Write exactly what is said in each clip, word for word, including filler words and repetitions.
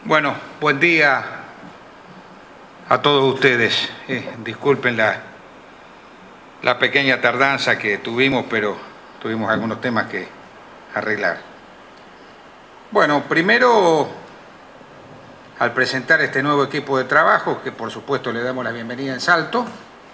Bueno, buen día a todos ustedes. Eh, disculpen la, la pequeña tardanza que tuvimos, pero tuvimos algunos temas que arreglar. Bueno, primero, al presentar este nuevo equipo de trabajo, que por supuesto le damos la bienvenida en Salto,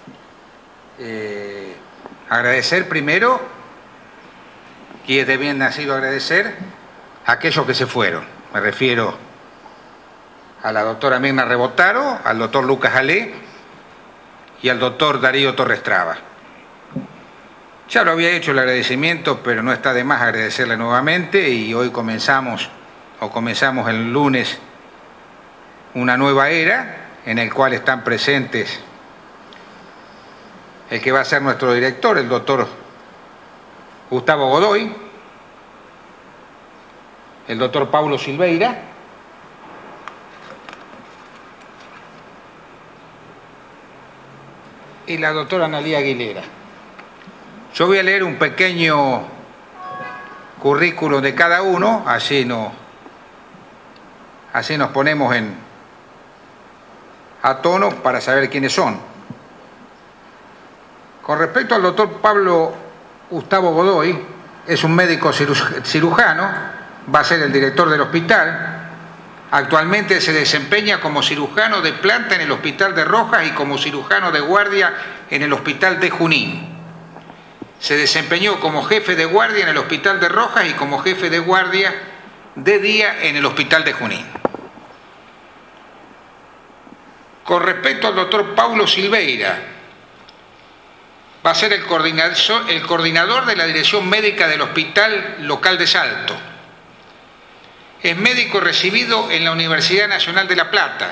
eh, agradecer primero, y es de bien nacido agradecer, a aquellos que se fueron. Me refiero a la doctora Mirna Rebotaro, al doctor Lucas Alé y al doctor Darío Torres Traba. Ya lo había hecho el agradecimiento, pero no está de más agradecerle nuevamente, y hoy comenzamos, o comenzamos el lunes, una nueva era en el cual están presentes el que va a ser nuestro director, el doctor Gustavo Godoy, el doctor Paulo Silveira, y la doctora Analía Aguilera. Yo voy a leer un pequeño currículum de cada uno, así, no, así nos ponemos en, a tono para saber quiénes son. Con respecto al doctor Pablo Gustavo Godoy, es un médico cirujano, va a ser el director del hospital. Actualmente se desempeña como cirujano de planta en el Hospital de Rojas y como cirujano de guardia en el Hospital de Junín. Se desempeñó como jefe de guardia en el Hospital de Rojas y como jefe de guardia de día en el Hospital de Junín. Con respecto al doctor Paulo Silveira, va a ser el coordinador, el coordinador de la Dirección Médica del Hospital Local de Salto. Es médico recibido en la Universidad Nacional de La Plata.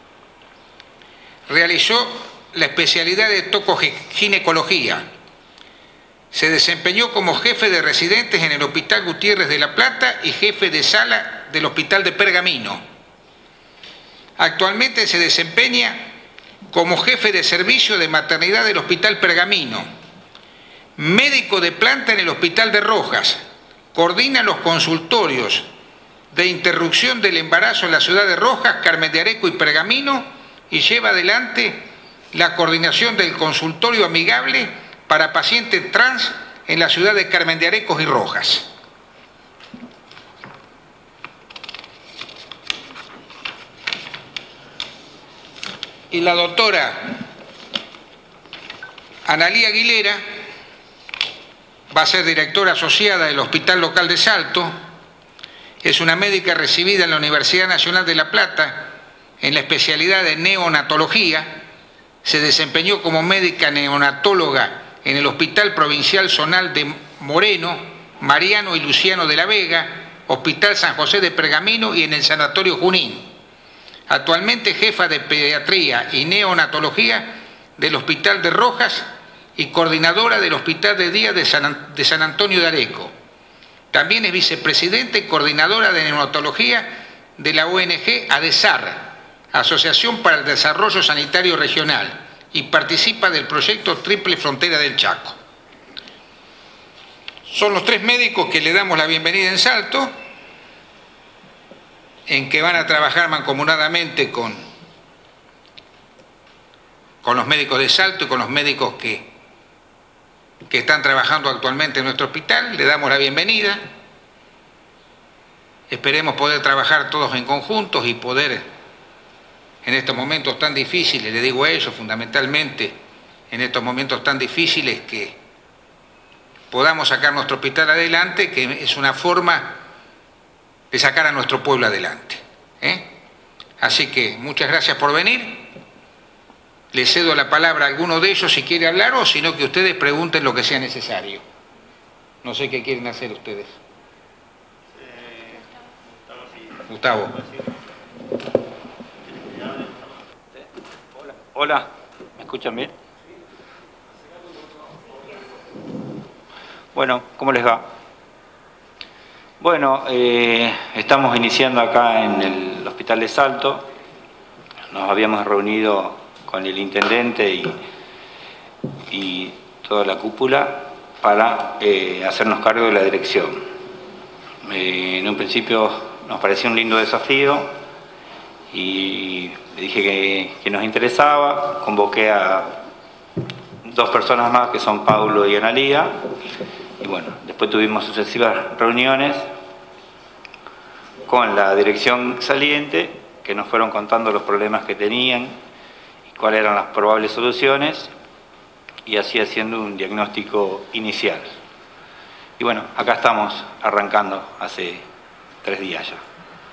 Realizó la especialidad de tocoginecología. Se desempeñó como jefe de residentes en el Hospital Gutiérrez de La Plata y jefe de sala del Hospital de Pergamino. Actualmente se desempeña como jefe de servicio de maternidad del Hospital Pergamino. Médico de planta en el Hospital de Rojas. Coordina los consultorios de interrupción del embarazo en la ciudad de Rojas, Carmen de Areco y Pergamino, y lleva adelante la coordinación del consultorio amigable para pacientes trans en la ciudad de Carmen de Areco y Rojas. Y la doctora Analía Aguilera va a ser directora asociada del Hospital Local de Salto. Es una médica recibida en la Universidad Nacional de La Plata en la especialidad de neonatología. Se desempeñó como médica neonatóloga en el Hospital Provincial Zonal de Moreno, Mariano y Luciano de la Vega, Hospital San José de Pergamino y en el Sanatorio Junín. Actualmente jefa de pediatría y neonatología del Hospital de Rojas y coordinadora del Hospital de Día de San, de San Antonio de Areco. También es vicepresidenta y coordinadora de neonatología de la O N G ADESAR, Asociación para el Desarrollo Sanitario Regional, y participa del proyecto Triple Frontera del Chaco. Son los tres médicos que le damos la bienvenida en Salto, en que van a trabajar mancomunadamente con, con los médicos de Salto y con los médicos que que están trabajando actualmente en nuestro hospital. Le damos la bienvenida. Esperemos poder trabajar todos en conjuntos y poder, en estos momentos tan difíciles, le digo a ellos fundamentalmente, en estos momentos tan difíciles, que podamos sacar nuestro hospital adelante, que es una forma de sacar a nuestro pueblo adelante. ¿eh? Así que muchas gracias por venir. Le cedo la palabra a alguno de ellos si quiere hablar, o si no, que ustedes pregunten lo que sea necesario. No sé qué quieren hacer ustedes. Eh, Gustavo. Hola, hola, ¿me escuchan bien? Bueno, ¿cómo les va? Bueno, eh, estamos iniciando acá en el Hospital de Salto. Nos habíamos reunido con el intendente y, y toda la cúpula para eh, hacernos cargo de la dirección. Eh, en un principio nos parecía un lindo desafío y le dije que, que nos interesaba, convoqué a dos personas más que son Paulo y Analía, y bueno, después tuvimos sucesivas reuniones con la dirección saliente, que nos fueron contando los problemas que tenían y cuáles eran las probables soluciones, y así haciendo un diagnóstico inicial. Y bueno, acá estamos arrancando hace tres días ya.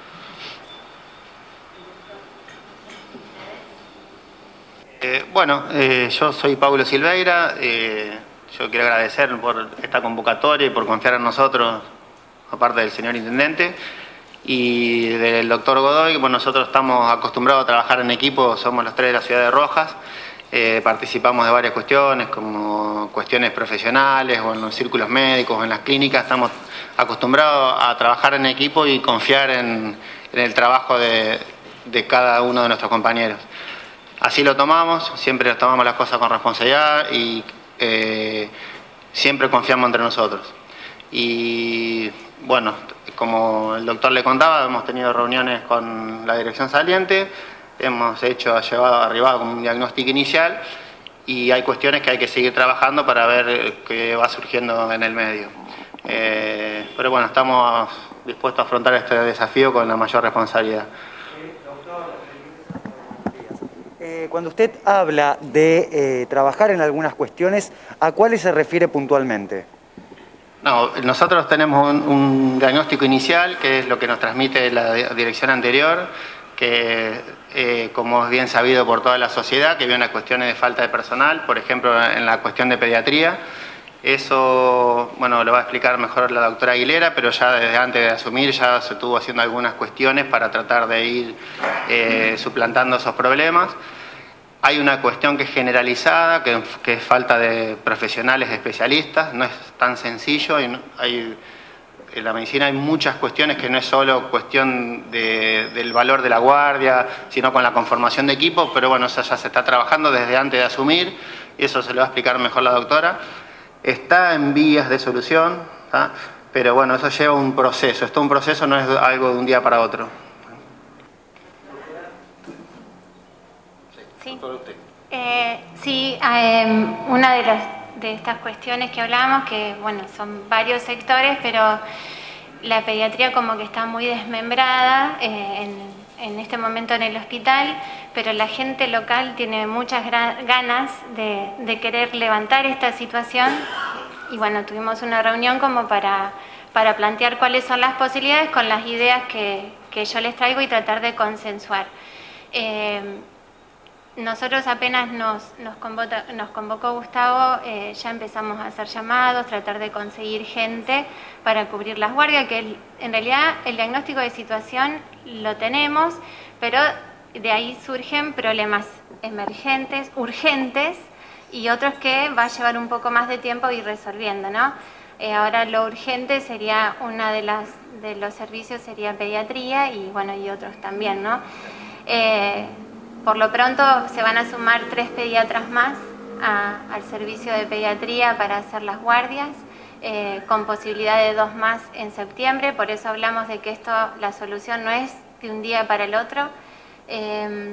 Eh, bueno, eh, yo soy Paulo Silveira, eh, yo quiero agradecer por esta convocatoria y por confiar en nosotros, aparte del señor Intendente, y del doctor Godoy. Bueno, nosotros estamos acostumbrados a trabajar en equipo, somos los tres de la ciudad de Rojas, eh, participamos de varias cuestiones, como cuestiones profesionales, o en los círculos médicos, o en las clínicas, estamos acostumbrados a trabajar en equipo y confiar en, en el trabajo de, de cada uno de nuestros compañeros. Así lo tomamos, siempre tomamos las cosas con responsabilidad y eh, siempre confiamos entre nosotros. Y bueno, como el doctor le contaba, hemos tenido reuniones con la dirección saliente, hemos hecho, llevado, arribado con un diagnóstico inicial y hay cuestiones que hay que seguir trabajando para ver qué va surgiendo en el medio. Eh, pero bueno, estamos dispuestos a afrontar este desafío con la mayor responsabilidad. Eh, cuando usted habla de eh, trabajar en algunas cuestiones, ¿a cuáles se refiere puntualmente? No, nosotros tenemos un, un diagnóstico inicial, que es lo que nos transmite la dirección anterior, que eh, como es bien sabido por toda la sociedad, que había unas cuestiones de falta de personal, por ejemplo en la cuestión de pediatría. Eso, bueno, lo va a explicar mejor la doctora Aguilera, pero ya desde antes de asumir ya se estuvo haciendo algunas cuestiones para tratar de ir eh, suplantando esos problemas. Hay una cuestión que es generalizada, que, que es falta de profesionales especialistas, no es tan sencillo. Y no, hay, en la medicina hay muchas cuestiones que no es solo cuestión de, del valor de la guardia, sino con la conformación de equipo, pero bueno, eso ya se está trabajando desde antes de asumir, y eso se lo va a explicar mejor la doctora. Está en vías de solución, ¿tá? Pero bueno, eso lleva un proceso. Esto un proceso, no es algo de un día para otro. Sí, eh, sí eh, una de, las, de estas cuestiones que hablamos, que bueno, son varios sectores, pero la pediatría como que está muy desmembrada eh, en, en este momento en el hospital, pero la gente local tiene muchas ganas de, de querer levantar esta situación y bueno, tuvimos una reunión como para, para plantear cuáles son las posibilidades con las ideas que, que yo les traigo y tratar de consensuar. Eh, nosotros apenas nos, nos, convocó, nos convocó Gustavo, eh, ya empezamos a hacer llamados, tratar de conseguir gente para cubrir las guardias, que el, en realidad el diagnóstico de situación lo tenemos, pero de ahí surgen problemas emergentes, urgentes, y otros que va a llevar un poco más de tiempo ir resolviendo, ¿no? Eh, ahora lo urgente sería, una de las de los servicios sería pediatría y bueno, y otros también, ¿no? Eh, por lo pronto se van a sumar tres pediatras más a, al servicio de pediatría para hacer las guardias, eh, con posibilidad de dos más en septiembre, por eso hablamos de que esto, la solución no es de un día para el otro. Eh,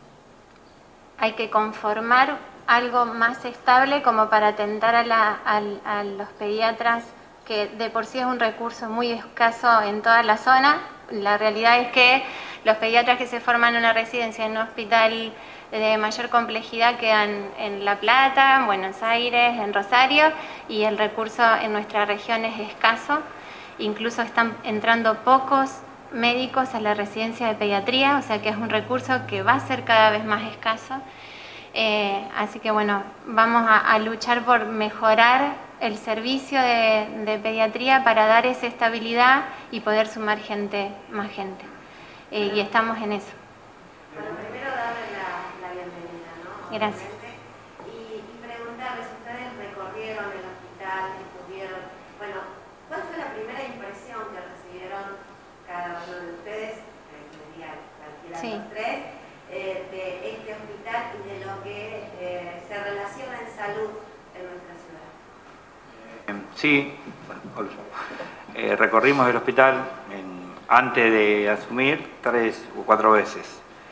hay que conformar algo más estable como para atentar a, la, a, a los pediatras, que de por sí es un recurso muy escaso en toda la zona. La realidad es que los pediatras que se forman en una residencia en un hospital de mayor complejidad quedan en La Plata, en Buenos Aires, en Rosario, y el recurso en nuestra región es escaso. Incluso están entrando pocos médicos a la residencia de pediatría, o sea que es un recurso que va a ser cada vez más escaso. Eh, así que bueno, vamos a, a luchar por mejorar el servicio de, de pediatría para dar esa estabilidad y poder sumar gente, más gente. Eh, y estamos en eso. Bueno, primero darle la, la bienvenida, ¿no? Gracias. Y, y preguntarles, ustedes recorrieron el hospital, estuvieron, bueno, ¿cuál fue la primera impresión que recibieron cada uno de ustedes, que sería cualquiera de los tres, eh, de este hospital y de lo que eh, se relaciona en salud en nuestra ciudad? Eh, sí, bueno, eh, recorrimos el hospital en, antes de asumir tres o cuatro veces.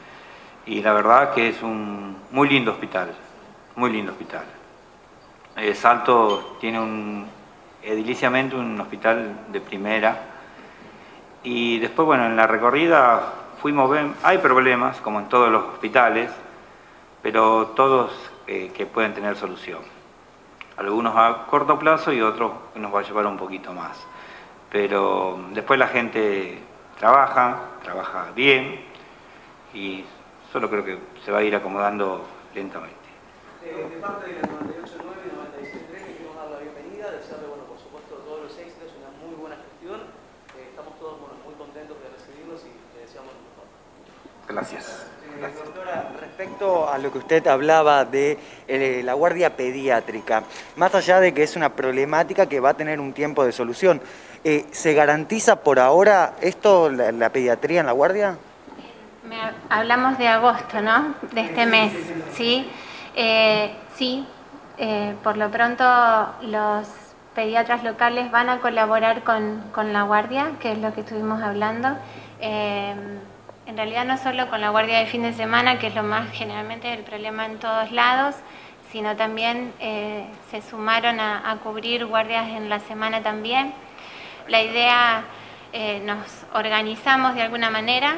y la verdad que es un muy lindo hospital, muy lindo hospital. Eh, Salto tiene un, ediliciamente un hospital de primera, y después, bueno, en la recorrida fuimos, ven, hay problemas, como en todos los hospitales, pero todos eh, que pueden tener solución. Algunos a corto plazo y otros que nos va a llevar un poquito más. Pero después la gente trabaja, trabaja bien, y solo creo que se va a ir acomodando lentamente. Eh, de parte de la noventa y ocho nueve y noventa y seis tres, le queremos dar la bienvenida, desearle, bueno, por supuesto, todos los éxitos, una muy buena gestión. Eh, estamos todos, bueno, muy contentos de recibirlos y le deseamos lo mejor. Gracias. Eh, doctora, respecto a lo que usted hablaba de eh, la guardia pediátrica, más allá de que es una problemática que va a tener un tiempo de solución, eh, ¿se garantiza por ahora esto, la, la pediatría en la guardia? Me, hablamos de agosto, ¿no? De este mes, ¿sí? Eh, sí, eh, por lo pronto los pediatras locales van a colaborar con, con la guardia, que es lo que estuvimos hablando. Eh, en realidad no solo con la guardia de fin de semana, que es lo más generalmente el problema en todos lados, sino también eh, se sumaron a, a cubrir guardias en la semana también. La idea, eh, nos organizamos de alguna manera.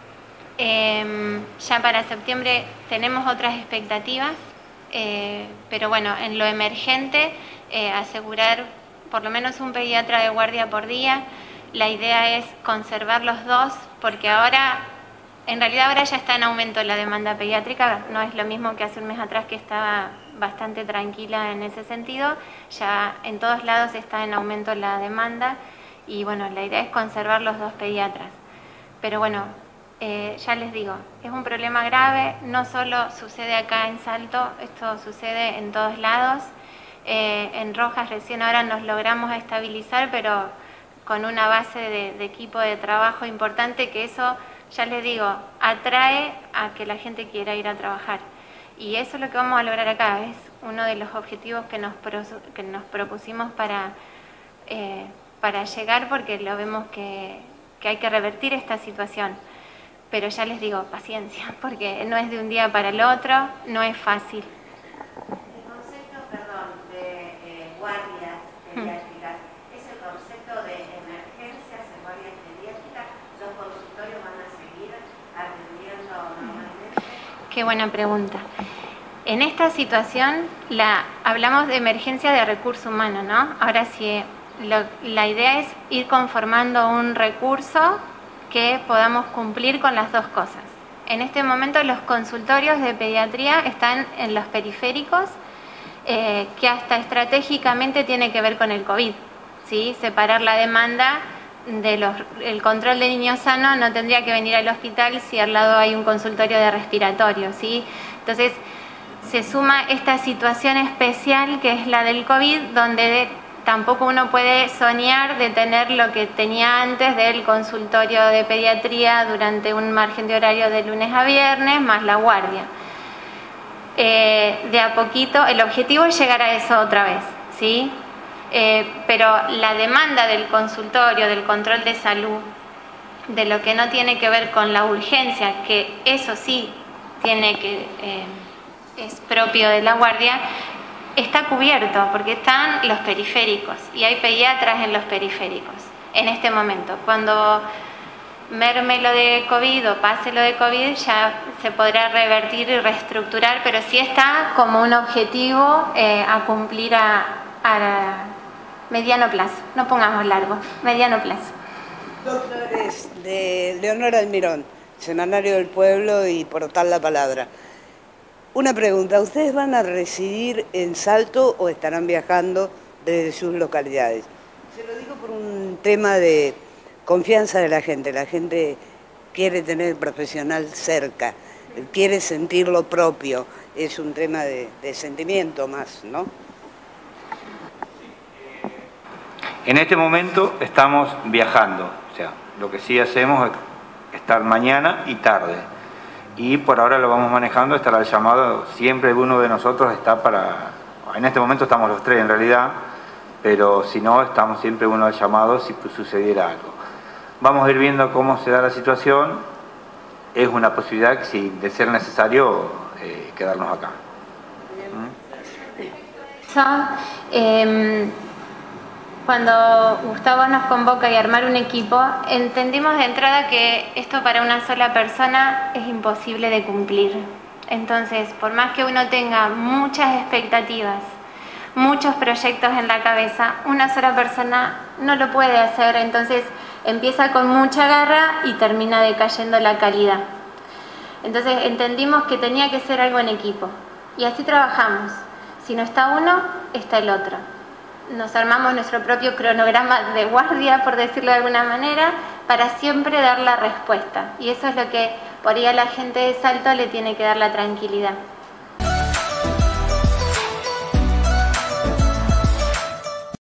Eh, ya para septiembre tenemos otras expectativas, eh, pero bueno, en lo emergente, eh, asegurar por lo menos un pediatra de guardia por día. La idea es conservar los dos, porque ahora, en realidad ahora ya está en aumento la demanda pediátrica, no es lo mismo que hace un mes atrás, que estaba bastante tranquila en ese sentido. Ya en todos lados está en aumento la demanda, y bueno, la idea es conservar los dos pediatras. Pero bueno, Eh, ya les digo, es un problema grave, no solo sucede acá en Salto, esto sucede en todos lados. Eh, en Rojas recién ahora nos logramos estabilizar, pero con una base de, de equipo de trabajo importante, que eso, ya les digo, atrae a que la gente quiera ir a trabajar. Y eso es lo que vamos a lograr acá, es uno de los objetivos que nos, pro, que nos propusimos para, eh, para llegar, porque lo vemos que, que hay que revertir esta situación. Pero ya les digo, paciencia, porque no es de un día para el otro, no es fácil. El concepto, perdón, de eh, guardias pediátricas, hmm. ¿es el concepto de emergencias en guardias pediátricas? ¿Los consultorios van a seguir atendiendo normalmente? Qué buena pregunta. En esta situación la, hablamos de emergencia de recurso humano, ¿no? Ahora sí, lo, la idea es ir conformando un recurso que podamos cumplir con las dos cosas. En este momento los consultorios de pediatría están en los periféricos, eh, que hasta estratégicamente tiene que ver con el COVID, ¿sí? Separar la demanda de los, el control de niños sanos no tendría que venir al hospital si al lado hay un consultorio de respiratorio, ¿sí? Entonces se suma esta situación especial que es la del COVID, donde de, tampoco uno puede soñar de tener lo que tenía antes del consultorio de pediatría durante un margen de horario de lunes a viernes, más la guardia. Eh, de a poquito, el objetivo es llegar a eso otra vez, ¿sí? Eh, pero la demanda del consultorio, del control de salud, de lo que no tiene que ver con la urgencia, que eso sí tiene que, eh, es propio de la guardia, está cubierto, porque están los periféricos y hay pediatras en los periféricos en este momento. Cuando merme lo de COVID o pase lo de COVID, ya se podrá revertir y reestructurar, pero sí está como un objetivo eh, a cumplir a, a mediano plazo, no pongamos largo, mediano plazo. Doctores de Leonor Almirón, Semanario del Pueblo y Portal La Palabra. Una pregunta, ¿ustedes van a residir en Salto o estarán viajando desde sus localidades? Se lo digo por un tema de confianza de la gente. La gente quiere tener el profesional cerca, quiere sentir lo propio. Es un tema de, de sentimiento más, ¿no? En este momento estamos viajando, o sea, lo que sí hacemos es estar mañana y tarde. Y por ahora lo vamos manejando, estará el llamado, siempre uno de nosotros está para, en este momento estamos los tres en realidad, pero si no, estamos siempre uno al llamado si sucediera algo. Vamos a ir viendo cómo se da la situación, es una posibilidad, si de ser necesario, eh, quedarnos acá. Eso, eh, cuando Gustavo nos convoca y armar un equipo, entendimos de entrada que esto para una sola persona es imposible de cumplir. Entonces, por más que uno tenga muchas expectativas, muchos proyectos en la cabeza, una sola persona no lo puede hacer. Entonces, empieza con mucha garra y termina decayendo la calidad. Entonces, entendimos que tenía que ser algo en equipo. Y así trabajamos. Si no está uno, está el otro. Nos armamos nuestro propio cronograma de guardia, por decirlo de alguna manera, para siempre dar la respuesta. Y eso es lo que por ahí a la gente de Salto le tiene que dar la tranquilidad.